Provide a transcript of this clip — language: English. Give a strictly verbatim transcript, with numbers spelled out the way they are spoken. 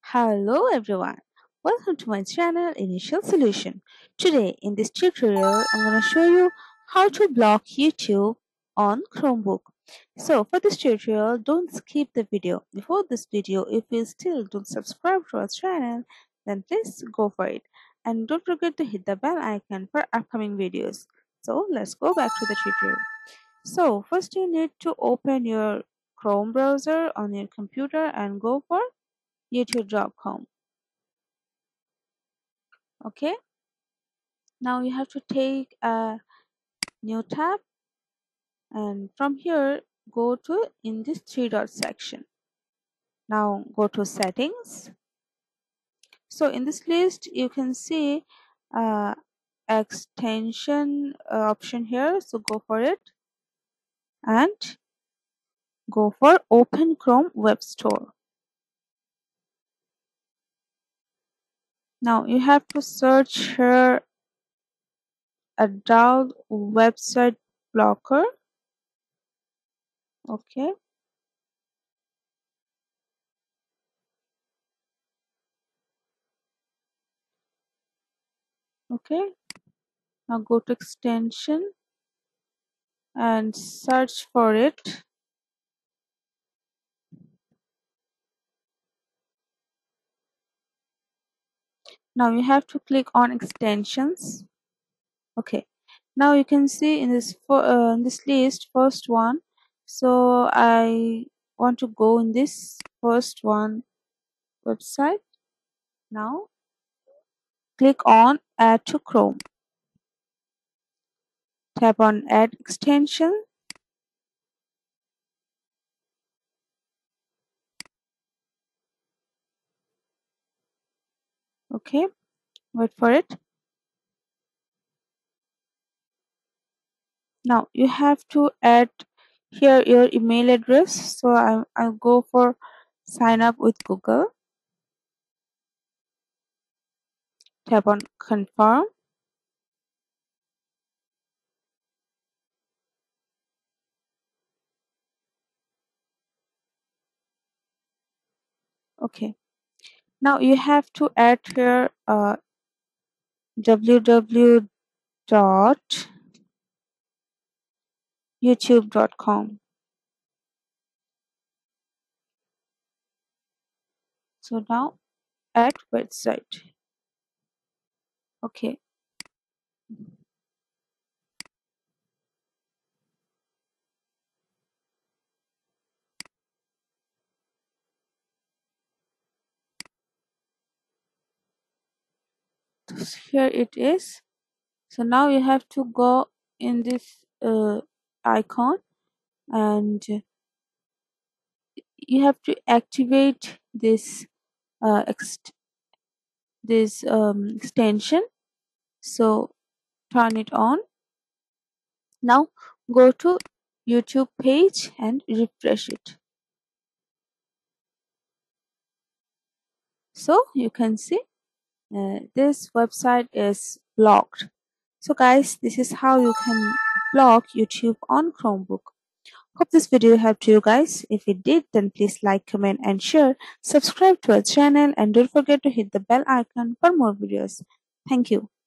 Hello everyone, welcome to my channel Initial Solution. Today in this tutorial I'm going to show you how to block YouTube on Chromebook. So for this tutorial, don't skip the video. Before this video, if you still don't subscribe to our channel, then please go for it. And don't forget to hit the bell icon for upcoming videos. So let's go back to the tutorial. So first you need to open your Chrome browser on your computer and go for youtube dot com. Okay, now you have to take a new tab, and from here go to in this three dot section. Now go to settings. So in this list you can see uh, extension uh, option here, so go for it and go for open Chrome web store. Now you have to search here adult website blocker. Okay, okay, now go to extension and search for it. Now you have to click on extensions. Okay, now you can see in this for uh, in this list first one, so I want to go in this first one website. Now click on add to Chrome, tap on add extension. Okay, wait for it. Now you have to add here your email address, so I, I'll go for sign up with Google. Tap on confirm. Okay, now you have to add here uh, w w w dot youtube dot com. So now add website. Okay, so here it is. So now you have to go in this uh, icon, and you have to activate this uh, ext this um, extension. So turn it on. Now go to YouTube page and refresh it. So you can see uh, this website is blocked. So guys, this is how you can block YouTube on Chromebook. Hope this video helped you guys. If it did, then please like, comment and share. Subscribe to our channel and don't forget to hit the bell icon for more videos. Thank you.